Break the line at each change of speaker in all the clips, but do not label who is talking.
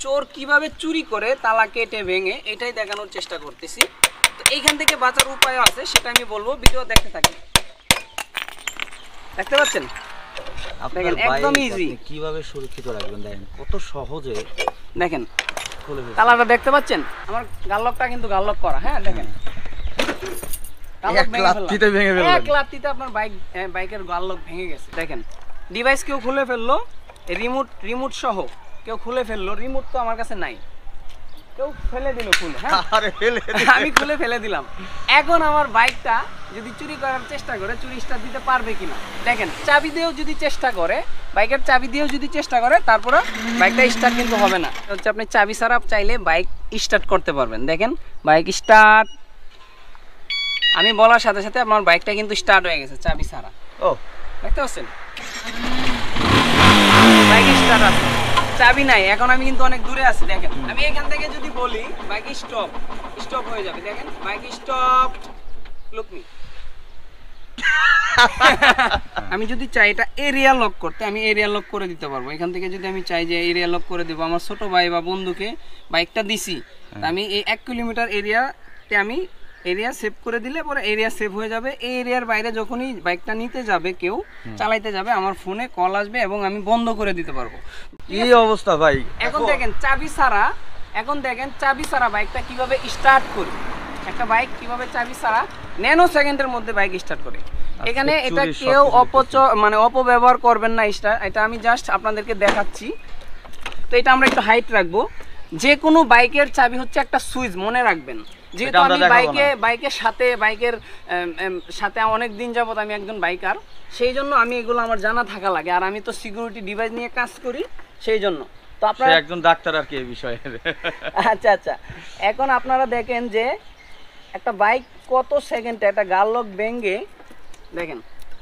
চোর কিভাবে চুরি করে তালা কেটে ভেঙে এটাই দেখানোর চেষ্টা করতেছি। তো এইখান থেকে বাঁচার উপায় আছে, সেটা আমি বলবো, ভিডিও দেখতে থাকেন। দেখতে পাচ্ছেন দেখেন একদম ইজি।
কিভাবে সুরক্ষিত রাখবেন দেখেন কত সহজে।
দেখেন তালাটা দেখতে পাচ্ছেন, আমার গাললকটা কিন্তু গাললক করা। হ্যাঁ দেখেন
এক লাত্তিতে ভেঙে ফেললেন,
এক লাত্তিতে আপনার বাইকের গাললক ভেঙে গেছে। দেখেন ডিভাইস কেউ খুলে ফেললো, রিমোট সহ কেউ খুলে ফেললো, রিমোট তো আমার কাছে নাই, কেউ ফেলে দিল খুলে। হ্যাঁ আমি খুলে ফেলে দিলাম। এখন আমার বাইকটা যদি চুরি করার চেষ্টা করে, চুরি স্টার্ট দিতে পারবে কিনা দেখেন। চাবি দিয়েও যদি চেষ্টা করে, বাইকের চাবি দিয়েও যদি চেষ্টা করে, তারপরে বাইকটা স্টার্ট কিন্তু হবে না। হচ্ছে আপনি চাবি ছাড়া চাইলে বাইক স্টার্ট করতে পারবেন। দেখেন বাইক স্টার্ট, আমি বলার সাথে সাথে আমার বাইকটা কিন্তু স্টার্ট হয়ে গেছে চাবি ছাড়া। ও দেখতে পাচ্ছেন বাইক স্টার্ট আছে, চাবি নাই। এখন আমি কিন্তু অনেক দূরে আছি। দেখেন আমি এখান থেকে যদি বলি বাইক স্টপ হয়ে যাবে। দেখেন বাইক স্টপ, লুক মি। আমি যদি চাই এটা এরিয়া লক করতে, আমি এরিয়া লক করে দিতে পারবো। এখান থেকে যদি আমি চাই যে এরিয়া লক করে দেবো, আমার ছোট ভাই বা বন্ধুকে বাইকটা দিছি, আমি এই 1 কিলোমিটার এরিয়াতে আমি এরিয়া সেভ করে দিলে পরে এরিয়া সেভ হয়ে যাবে। এই এরিয়ার বাইরে যখনই বাইকটা নিতে যাবে, কেউ চালাইতে যাবে, আমার ফোনে কল আসবে এবং আমি বন্ধ করে দিতে পারবো।
এই অবস্থা ভাই।
এখন দেখেন চাবি ছাড়া বাইকটা কিভাবে স্টার্ট করি। একটা বাইক কিভাবে চাবি ছাড়া ন্যানো সেকেন্ডের মধ্যে বাইক স্টার্ট করে। এখানে এটা কেউ অপব্যবহার করবেন না। এটা আমি জাস্ট আপনাদেরকে দেখাচ্ছি। তো এটা আমরা একটু হাইট রাখবো। যে কোনো বাইকের চাবি হচ্ছে একটা সুইচ, মনে রাখবেন। যেহেতু আমি বাইকের সাথে অনেক দিন যাবত আমি একজন বাইকার, সেই জন্য আমি এগুলো আমার জানা থাকা লাগে। আর আমি তো সিকিউরিটি ডিভাইস নিয়ে কাজ করি, সেই জন্য। তো আপনারা
একজন ডাক্তার আর কি এই বিষয়ে।
আচ্ছা এখন আপনারা দেখেন যে একটা বাইক কত সেকেন্ডে একটা গাললক ভেঙে, দেখেন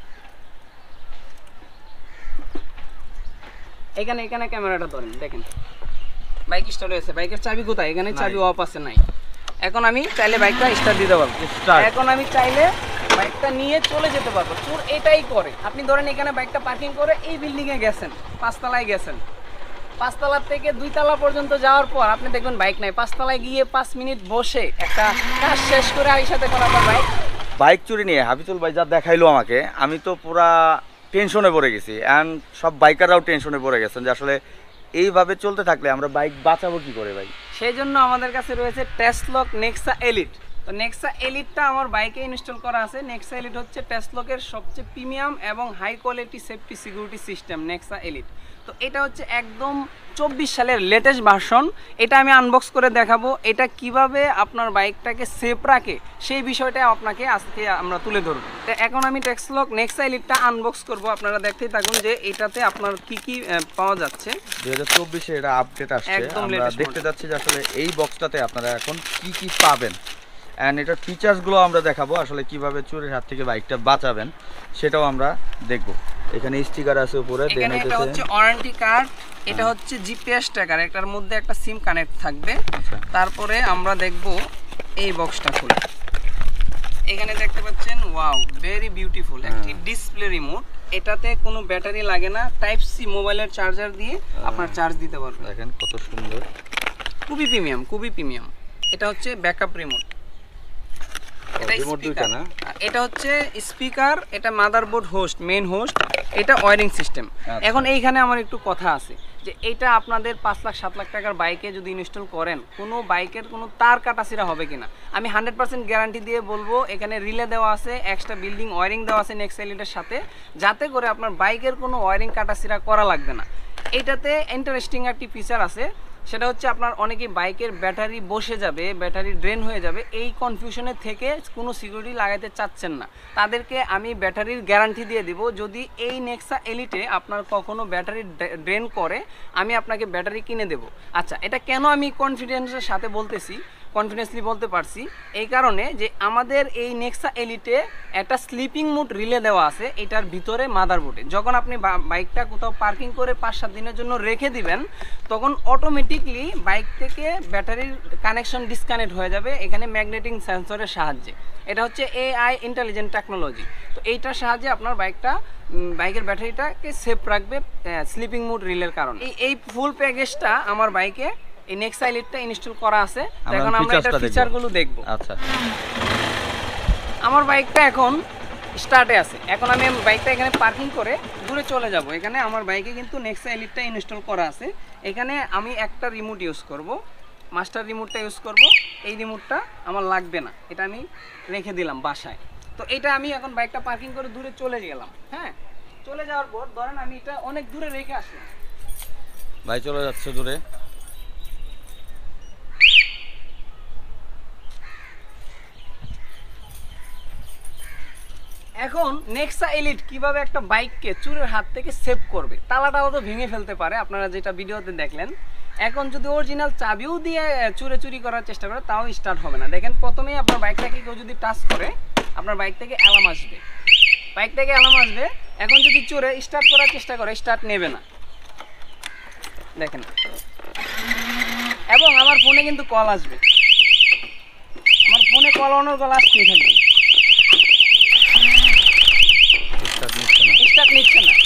এখানে ক্যামেরাটা ধরেন, দেখেন বাইক স্টার্ট হয়েছে। বাইকের চাবি কোথায়? এখানে চাবি অফ আছে, নাই। এখন আমি চাইলে বাইকটা স্টার্ট দিতে পারবো। এখন আমি চাইলে বাইকটা নিয়ে চলে যেতে পারবো। চোর এটাই করে। আপনি ধরেন এখানে বাইকটা পার্কিং করে এই বিল্ডিং এ গেছেন, 5 তলায় গেছেন, 5 তলা থেকে 2 তলা পর্যন্ত যাওয়ার পর আপনি দেখবেন বাইক নাই। 5 তলায় গিয়ে 5 মিনিট বসে একটা কাজ শেষ করে আইসা দেখুন আপনার
বাইক চুরি নিয়ে হাফিজুল ভাই যা দেখাইলো আমাকে, আমি তো পুরা টেনশনে পড়ে গেছি। এন্ড সব বাইকাররাও টেনশনে পড়ে গেছেন যে আসলে এইভাবে চলতে থাকলে আমরা বাইক বাঁচাবো কি করে ভাই।
সেই জন্য আমাদের কাছে রয়েছে Tasslock NEXA Elite। তো NEXA Elite-টা আমার বাইকে ইনস্টল করা আছে। NEXA Elite হচ্ছে Tasslock-এর সবচেয়ে প্রিমিয়াম এবং high quality safety security system NEXA Elite। তো এটা হচ্ছে একদম 24 সালের লেটেস্ট ভার্সন। এটা আমি আনবক্স করে দেখাবো। এটা কিভাবে আপনার বাইকটাকে সেফ রাখে সেই বিষয়টা আপনাকে আজকে আমরা তুলে ধরবো। তো এখন আমি Tasslock NEXA Elite-টা আনবক্স করব। আপনারা দেখতেই থাকুন যে এটাতে আপনার কি কি পাওয়া যাচ্ছে।
2024-এ এটা আপডেট আসছে। আমরা দেখতে যাচ্ছি যে আসলে এই বক্সটাতে আপনারা এখন কি কি পাবেন, এন্ড এটার ফিচার্সগুলো আমরা দেখাবো। আসলে কিভাবে চোরের হাত থেকে বাইকটা বাঁচাবেন সেটাও আমরা দেখব। এখানে স্টিকার আছে উপরে,
এখানে এটা হচ্ছে ওয়ারেন্টি কার্ড, এটা হচ্ছে জিপিএস ট্র্যাকার, এটার মধ্যে একটা সিম কানেক্ট থাকবে। তারপরে আমরা দেখব এই বক্সটা খুলে। এখানে দেখতে পাচ্ছেন, ওয়াও ভেরি বিউটিফুল একটি ডিসপ্লে রিমোট। এটাতে কোনো ব্যাটারি লাগে না, টাইপ সি মোবাইলের চার্জার দিয়ে আপনার চার্জ দিতে পারবেন।
দেখেন কত সুন্দর,
খুবই প্রিমিয়াম। এটা হচ্ছে ব্যাকআপ রিমোট। এটা হচ্ছে স্পিকার, এটা মাদারবোর্ড হোস্ট, মেইন হোস্ট, এটা ওয়্যারিং সিস্টেম। এখন এইখানে আমার একটু কথা আছে যে এটা আপনাদের 5 লাখ 7 লাখ টাকার বাইকে যদি ইনস্টল করেন, কোনো বাইকের কোনো তার কাটাছিরা হবে কিনা আমি 100% গ্যারান্টি দিয়ে বলবো। এখানে রিলে দেওয়া আছে, এক্সট্রা বিল্ডিং ওয়্যারিং দেওয়া আছে NEXA Elite-এর সাথে, যাতে করে আপনার বাইকের কোনো ওয়্যারিং কাটাছিরা করা লাগবে না। এটাতে ইন্টারেস্টিং একটি ফিচার আছে, সেটা হচ্ছে আপনার অনেকেই বাইকের ব্যাটারি বসে যাবে, ব্যাটারি ড্রেন হয়ে যাবে, এই কনফিউশনের থেকে কোনো সিকিউরিটি লাগাইতে চাচ্ছেন না, তাদেরকে আমি ব্যাটারির গ্যারান্টি দিয়ে দিব। যদি এই NEXA Elite-এ আপনার কখনো ব্যাটারি ড্রেন করে, আমি আপনাকে ব্যাটারি কিনে দেব। আচ্ছা, এটা কেন আমি কনফিডেন্সের সাথে বলতেছি, কনফিডেন্সলি বলতে পারছি, এই কারণে যে আমাদের এই NEXA Elite-এ একটা স্লিপিং মোড রিলে দেওয়া আছে এটার ভিতরে মাদারবোর্ডে। যখন আপনি বাইকটা কোথাও পার্কিং করে 5-7 দিনের জন্য রেখে দিবেন, তখন অটোমেটিকলি বাইক থেকে ব্যাটারির কানেকশন ডিসকানেক্ট হয়ে যাবে এখানে ম্যাগনেটিক সেন্সরের সাহায্যে। এটা হচ্ছে AI ইন্টেলিজেন্ট টেকনোলজি। তো এইটার সাহায্যে আপনার বাইকের ব্যাটারিটাকে সেফ রাখবে স্লিপিং মোড রিলের কারণে। এই ফুল প্যাকেজটা আমার বাইকে এই নেক্সা এলিটটা ইনস্টল করা আছে। তো এখন আমরা এটার ফিচারগুলো দেখব।
আচ্ছা,
আমার বাইকটা এখন স্টার্টে আছে। এখন আমি বাইকটা এখানে পার্কিং করে দূরে চলে যাব। এখানে আমার বাইকে কিন্তু নেক্সা এলিটটা ইনস্টল করা আছে। এখানে আমি একটা রিমোট ইউজ করব, মাস্টার রিমোটটা ইউজ করব। এই রিমোটটা আমার লাগবে না, এটা আমি রেখে দিলাম বাসায়। তো এটা আমি এখন বাইকটা পার্কিং করে দূরে চলে গেলাম। হ্যাঁ, চলে যাওয়ার পর ধরেন আমি এটা অনেক দূরে রেখে আসলাম।
ভাই চলে যাচ্ছে দূরে।
এখন নেক্সা এলিট কিভাবে একটা বাইককে চোরের হাত থেকে সেভ করবে, তালাটাও তো ভেঙে ফেলতে পারে, আপনারা যেটা ভিডিওতে দেখলেন। এখন যদি অরিজিনাল চাবিও দিয়ে চুরি করার চেষ্টা করে তাও স্টার্ট হবে না। দেখেন প্রথমেই আপনার বাইকটাকে কেউ যদি টাচ করে আপনার বাইক থেকে অ্যালার্ম আসবে, বাইক থেকে অ্যালার্ম আসবে। এখন যদি চোরে স্টার্ট করার চেষ্টা করে স্টার্ট নেবে না, দেখেন। এবং আমার ফোনে কিন্তু কল আসবে, আমার ফোনে কল অনর্গল আসতেই থাকবে, স্টার্ট নিচ্ছে না।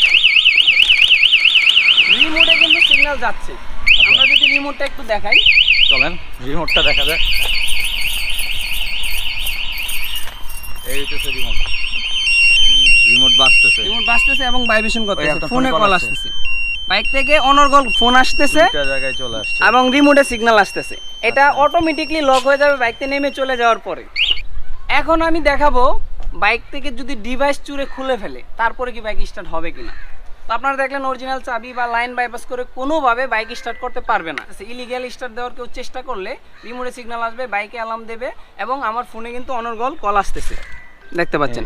রিমোটে কিন্তু সিগন্যাল যাচ্ছে। আমরা যদি রিমোটটা একটু দেখাই,
চলেন রিমোটটা দেখা যায়। এই হচ্ছে রিমোট, রিমোট বাজতেছে এবং ভাইব্রেশন করতেছে, ফোনে কল আসতেছে, বাইক থেকে অনর্গল ফোন আসতেছে, জায়গায় চলে আসছে এবং রিমোটে সিগন্যাল আসতেছে। এটা অটোমেটিকলি লক হয়ে যাবে বাইক থেকে নেমে চলে যাওয়ার পরে। এখন আমি দেখাবো বাইক থেকে যদি ডিভাইস চুরে খুলে ফেলে তারপরে কি বাইক স্টার্ট হবে কিনা। তো আপনারা দেখলেন অরিজিনাল চাবি বা লাইন বাইপাস করে কোনোভাবে বাইক স্টার্ট করতে পারবে না। ইলিগ্যাল স্টার্ট দেওয়ার কেউ চেষ্টা করলে রিমোটে সিগন্যাল আসবে, বাইকে অ্যালার্ম দেবে এবং আমার ফোনে কিন্তু অনর্গল কল আসতেছে, দেখতে পাচ্ছেন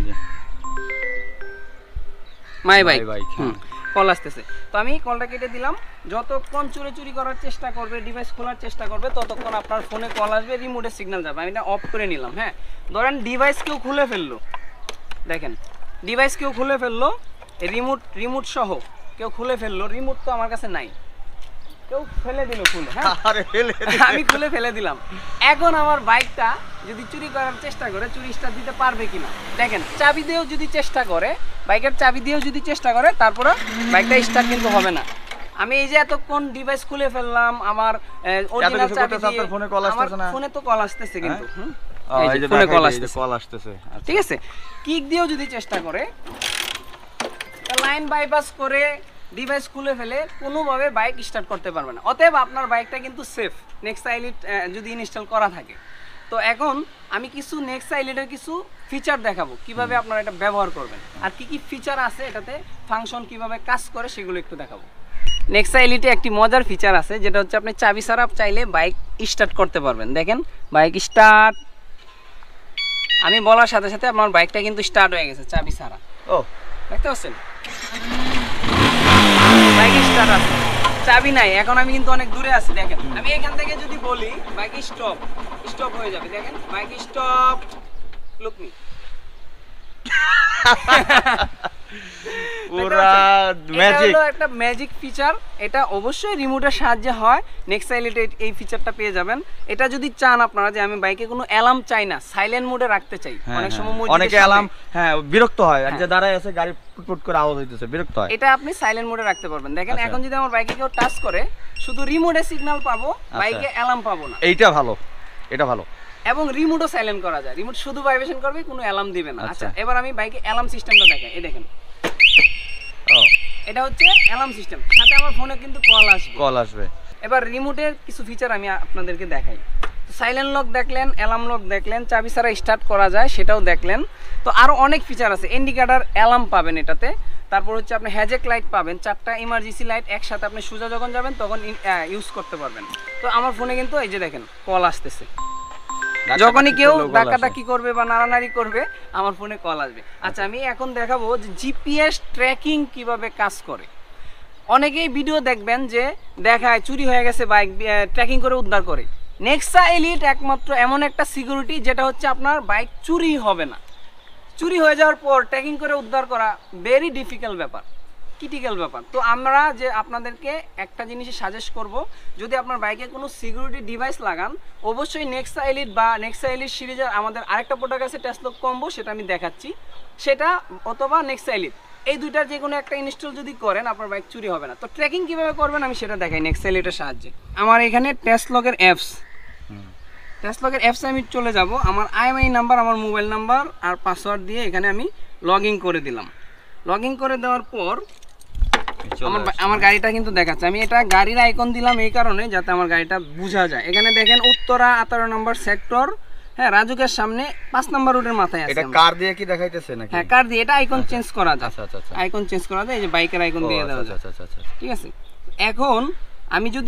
মাই বাইক কল আসতেছে। তো আমি কলটা কেটে দিলাম। যতক্ষণ চুরি করার চেষ্টা করবে, ডিভাইস খোলার চেষ্টা করবে, ততক্ষণ আপনার ফোনে কল আসবে, রিমোটে সিগন্যাল যাবে। আমি এটা অফ করে নিলাম। হ্যাঁ, ধরেন ডিভাইস কেউ খুলে ফেললো, দেখেন ডিভাইস কেউ খুলে ফেললো, রিমোট সহ কেউ খুলে ফেললো, রিমোট তো আমার কাছে নাই, কেউ ফেলে দিল খুলে। হ্যাঁ, আমি খুলে ফেলে দিলাম। এখন আমার বাইকটা যদি চুরি করার চেষ্টা করে চুরি স্টার্ট দিতে পারবে কিনা দেখেন। চাবি দিয়েও যদি চেষ্টা করে, বাইকের চাবি দিয়েও যদি চেষ্টা করে, তারপরে বাইকটা স্টার্ট কিন্তু হবে না। আমি এই যে এতক্ষণ ডিভাইস খুলে ফেললাম, আমার অরিজিনাল চাবি দিয়ে আমার ফোনে তো কল আসতেছে কিন্তু এই যে ফোনে কল আসতেছে, ঠিক আছে। কিক দিয়েও যদি চেষ্টা করে, লাইন বাইপাস করে ডিভাইস খুলে ফেলে কোনোভাবে বাইক স্টার্ট করতে পারবে না। অতএব আপনার বাইকটা কিন্তু সেফ নেক্সা এলিট যদি ইনস্টল করা থাকে। তো এখন আমি কিছু নেক্সা এলিটের কিছু ফিচার দেখাবো কিভাবে আপনারা এটা ব্যবহার করবেন, আর কি কি ফিচার আছে এটাতে, ফাংশন কিভাবে কাজ করে সেগুলো একটু দেখাবো। নেক্সা এলিটে একটি মজার ফিচার আছে, যেটা হচ্ছে আপনি চাবি ছাড়া চাইলে বাইক স্টার্ট করতে পারবেন। দেখেন বাইক স্টার্ট, আমি বলার সাথে সাথে আমার বাইকটা কিন্তু স্টার্ট হয়ে গেছে চাবি ছাড়া। ও দেখতে পাচ্ছেন বাইক স্টার্ট আছে, চাবি নাই। এখন আমি কিন্তু অনেক দূরে আছি, দেখেন আমি এখান থেকে যদি বলি বাইক স্টপ হয়ে যাবে। দেখেন বাইক স্টপ, লুক মি, পুরা ম্যাজিক। এটা হলো একটা ম্যাজিক ফিচার, এটা অবশ্যই রিমোটের সাহায্যে হয়। নেক্সা এলিট এই ফিচারটা পেয়ে যাবেন। এটা যদি চান আপনারা যে আমি বাইকে কোনো অ্যালার্ম চাই না, সাইলেন্ট মোডে রাখতে চাই, অনেক সময় অনেকে অ্যালার্ম বিরক্ত হয়, আর যে দাঁড়ায় আছে গাড়ি পুটপুট করে আওয়াজ হইতেছে, বিরক্ত হয়।
এটা আপনি সাইলেন্ট মোডে রাখতে পারবেন। দেখেন এখন যদি আমার বাইকে কেউ টাচ করে শুধু রিমোটে সিগন্যাল পাবো, বাইকে অ্যালার্ম পাবো না।
এইটা ভালো, এটা ভালো।
এবং রিমোটও সাইলেন্ট করা যায়, রিমোট শুধু ভাইব্রেশন করবে, কোনো অ্যালার্ম দিবে না। আচ্ছা, এবার আমি বাইকে অ্যালার্ম সিস্টেমটা দেখাই। এই দেখেন এটা হচ্ছে অ্যালার্ম সিস্টেম, সাথে আমার ফোনে কিন্তু কল আসবে। এবার রিমোটের কিছু ফিচার আমি আপনাদেরকে দেখাই। সাইলেন্ট লক দেখলেন, অ্যালার্ম লক দেখলেন, চাবি ছাড়া স্টার্ট করা যায় সেটাও দেখলেন। তো আরো অনেক ফিচার আছে, ইন্ডিকেটর অ্যালার্ম পাবেন এটাতে। তারপর হচ্ছে আপনি হ্যাজেক লাইট পাবেন, 4টা ইমার্জেন্সি লাইট একসাথে আপনি সোজা যখন যাবেন তখন ইউজ করতে পারবেন। তো আমার ফোনে কিন্তু এই যে দেখেন কল আসতেছে, যখনই কেউ ডাকাডাকি করবে বা নাড়ানাড়ি করবে আমার ফোনে কল আসবে। আচ্ছা, আমি এখন দেখাবো যে জিপিএস ট্র্যাকিং কিভাবে কাজ করে। অনেকেই ভিডিও দেখবেন যে দেখায় চুরি হয়ে গেছে বাইক, ট্র্যাকিং করে উদ্ধার করে। নেক্সা এলিট একমাত্র এমন একটা সিকিউরিটি যেটা হচ্ছে আপনার বাইক চুরি হবে না। চুরি হয়ে যাওয়ার পর ট্র্যাকিং করে উদ্ধার করা ভেরি ডিফিকাল্ট ব্যাপার, ক্রিটিক্যাল ব্যাপার। তো আমরা যে আপনাদেরকে একটা জিনিসে সাজেস্ট করব, যদি আপনার বাইকে কোনো সিকিউরিটি ডিভাইস লাগান, অবশ্যই নেক্সা এলিট বা নেক্সা এলিট সিরিজের আমাদের আরেকটা প্রোডাক্ট আছে Tasslock কম্বো, সেটা আমি দেখাচ্ছি, সেটা অথবা নেক্সা এলিট এই দুইটার যে কোনো একটা ইনস্টল যদি করেন আপনার বাইক চুরি হবে না। তো ট্র্যাকিং কিভাবে করবেন আমি সেটা দেখাই নেক্সা এলিটের সাহায্যে। আমার এখানে টেসলকের অ্যাপসে আমি চলে যাব, আমার IMEI নাম্বার, আমার মোবাইল নাম্বার আর পাসওয়ার্ড দিয়ে এখানে আমি লগ ইন করে দিলাম। লগ ইন করে দেওয়ার পর আমার গাড়িটা কিন্তু দেখাচ্ছে। আমি এটা গাড়ির আইকন দিলাম এই কারণে যাতে আমার গাড়িটা বোঝা যায়। এখানে দেখেন উত্তরা 18 নম্বর সেক্টর, হ্যাঁ, রাজুকের সামনে 5 নম্বর রোডের মাথায় আছে।
এটা কার দিয়ে কি দেখাইতেছে নাকি?
হ্যাঁ, কার দিয়ে। এটা আইকন চেঞ্জ করা যায়।
আচ্ছা আচ্ছা,
আইকন চেঞ্জ করা যায়, এই যে বাইকের আইকন দিয়ে দেওয়া যায়।
আচ্ছা আচ্ছা আচ্ছা,
ঠিক আছে। এখন আমি যদি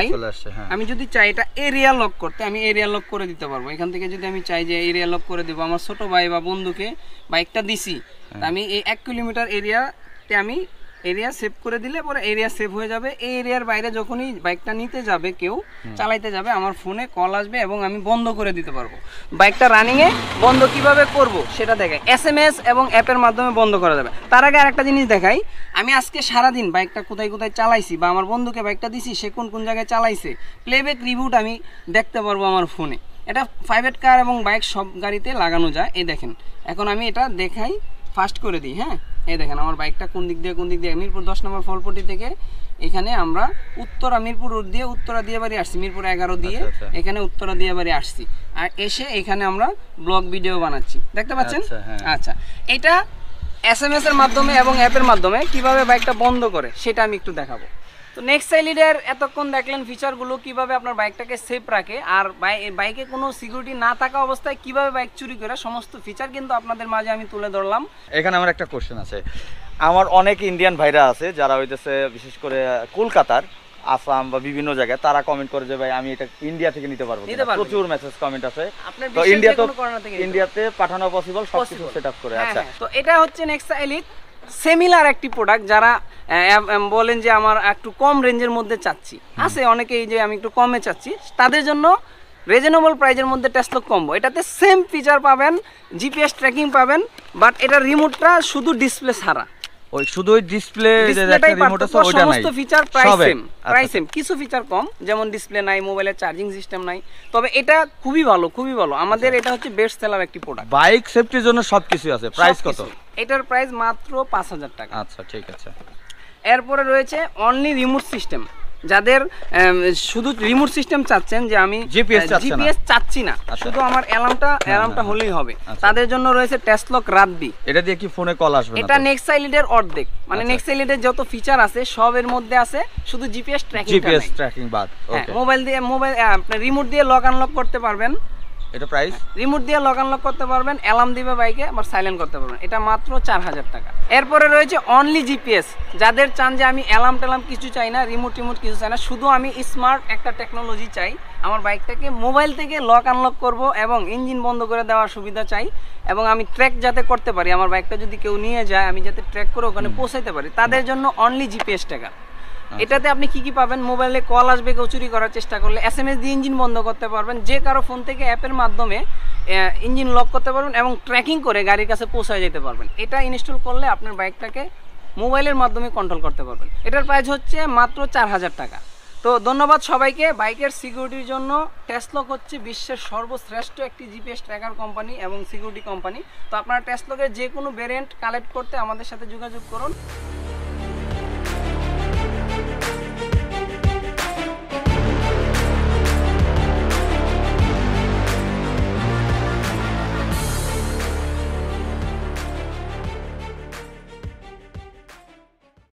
চাই এটা এরিয়া লক করতে, আমি এরিয়া লক করে দিতে পারবো। এখান থেকে যদি আমি চাই যে এরিয়া লক করে দেবো, আমার ছোট ভাই বা বন্ধুকে বাইকটা দিছি, আমি এই 1 কিলোমিটার এরিয়াতে আমি এরিয়া সেভ করে দিলে পরে এরিয়া সেভ হয়ে যাবে। এই এরিয়ার বাইরে যখনই বাইকটা নিতে যাবে, কেউ চালাইতে যাবে, আমার ফোনে কল আসবে এবং আমি বন্ধ করে দিতে পারবো। বাইকটা রানিংয়ে বন্ধ কিভাবে করব সেটা দেখাই। SMS এবং অ্যাপের মাধ্যমে বন্ধ করা যাবে। তার আগে আরেকটা জিনিস দেখাই, আমি আজকে সারাদিন বাইকটা কোথায় কোথায় চালাইছি বা আমার বন্ধুকে বাইকটা দিছি সে কোন কোন জায়গায় চালাইছে, প্লেব্যাক রিভিউটা আমি দেখতে পারবো আমার ফোনে। এটা প্রাইভেট কার এবং বাইক সব গাড়িতে লাগানো যায়। এই দেখেন, এখন আমি এটা দেখাই, ফাস্ট করে দিই। হ্যাঁ, এই দেখেন আমার বাইকটা কোন দিক দিয়ে মিরপুর 10 নম্বর ফলপট্টি থেকে এখানে আমরা উত্তরা মিরপুর রোড দিয়ে উত্তরা দিয়ে বাড়ি আসছি, মিরপুর 11 দিয়ে এখানে উত্তরা দিয়ে বাড়ি আসছি, আর এসে এখানে আমরা ব্লগ ভিডিও বানাচ্ছি, দেখতে পাচ্ছেন। আচ্ছা, এটা SMS এর মাধ্যমে এবং অ্যাপের মাধ্যমে কিভাবে বাইকটা বন্ধ করে সেটা আমি একটু দেখাবো। তো নেক্সা এলিটের এতক্ষণ দেখলেন ফিচারগুলো, কিভাবে আপনার বাইকটাকে সেফ রাখে আর বাইকে কোনো সিকিউরিটি না থাকা অবস্থায় কিভাবে বাইক চুরি করে, সমস্ত ফিচার কিন্তু আপনাদের মাঝে আমি তুলে ধরলাম।
এখানে আমার একটা কোশ্চেন আছে। আমার অনেক ইন্ডিয়ান ভাইরা আছে যারা হইতেছে বিশেষ করে কলকাতার, আসাম বা বিভিন্ন জায়গায়, তারা কমেন্ট করে যে ভাই আমি এটা ইন্ডিয়া থেকে নিতে পারবো। প্রচুর মেসেজ কমেন্ট আছে। তো ইন্ডিয়াতে পাঠানো পসিবল, সবকিছু সেটআপ করে। আচ্ছা,
তো এটা হচ্ছে নেক্সা এলিট সিমিলার একটি প্রোডাক্ট। যারা বলেন যে আমার একটু কম রেঞ্জের মধ্যে চাচ্ছি, আছে অনেকেই যে আমি একটু কমে চাচ্ছি, তাদের জন্য রিজনেবল প্রাইজের মধ্যে টেসলক কম্বো। এটাতে সেম ফিচার পাবেন, GPS ট্র্যাকিং পাবেন, বাট এটার রিমোটটা শুধু ডিসপ্লে ছাড়া।
ওই শুধু ওই ডিসপ্লেটাই রিমোট আছে, ওটা নাই।
সমস্ত ফিচার প্রাইস সেম, কিছু ফিচার কম, যেমন ডিসপ্লে নাই, মোবাইলের চার্জিং সিস্টেম নাই, তবে এটা খুবই ভালো, খুবই ভালো। আমাদের এটা হচ্ছে বেস্ট সেলার একটি প্রোডাক্ট।
বাইক সেফটির জন্য সবকিছু আছে। প্রাইস কত?
এটার প্রাইস মাত্র 5000 টাকা।
আচ্ছা, ঠিক আছে।
এরপরে রয়েছে অনলি রিমোট সিস্টেম। যাদের শুধু রিমোট সিস্টেম চাচ্ছেন, যে আমি জিপিএস চাচ্ছি না, শুধু আমার অ্যালার্মটা হলেই হবে, তাদের জন্য রয়েছে টেসলক রাডবি।
এটা দিয়ে কি ফোনে কল আসবে না?
এটা নেক্সা এলিটের অর্ধেক, মানে নেক্সা এলিটের যত ফিচার আছে সব এর মধ্যে আছে, শুধু জিপিএস ট্র্যাকিং বাদ। ওকে, মোবাইল আপনি রিমোট দিয়ে লক আনলক করতে পারবেন।
এটা প্রাইস
রিমোট দিয়ে লক আনলক করতে পারবেন, অ্যালার্ম দিবে বাইকে, আবার সাইলেন্ট করতে পারবেন। এটা মাত্র 4000 টাকা। এরপরে রয়েছে অনলি জিপিএস। যাদের চান যে আমি অ্যালার্ম কিছু চাই না, রিমোট কিছু চাই না, শুধু আমি স্মার্ট একটা টেকনোলজি চাই, আমার বাইকটাকে মোবাইল থেকে লক আনলক করব এবং ইঞ্জিন বন্ধ করে দেওয়ার সুবিধা চাই, এবং আমি ট্র্যাক যাতে করতে পারি, আমার বাইকটা যদি কেউ নিয়ে যায় আমি যাতে ট্র্যাক করে ওখানে পৌঁছাইতে পারি, তাদের জন্য অনলি জিপিএস টাকা। এটাতে আপনি কি কি পাবেন? মোবাইলে কল আসবে কেউ চুরি করার চেষ্টা করলে, SMS দিয়ে ইঞ্জিন বন্ধ করতে পারবেন, যে কারো ফোন থেকে অ্যাপের মাধ্যমে ইঞ্জিন লক করতে পারবেন এবং ট্র্যাকিং করে গাড়ির কাছে পৌঁছায় যেতে পারবেন। এটা ইনস্টল করলে আপনার বাইকটাকে মোবাইলের মাধ্যমে কন্ট্রোল করতে পারবেন। এটার প্রাইস হচ্ছে মাত্র 4000 টাকা। তো ধন্যবাদ সবাইকে। বাইকের সিকিউরিটির জন্য টেসলক হচ্ছে বিশ্বের সর্বশ্রেষ্ঠ একটি জিপিএস ট্র্যাকার কোম্পানি এবং সিকিউরিটি কোম্পানি। তো আপনারা টেসলকের যে কোনো ভেরিয়েন্ট কালেক্ট করতে আমাদের সাথে যোগাযোগ করুন।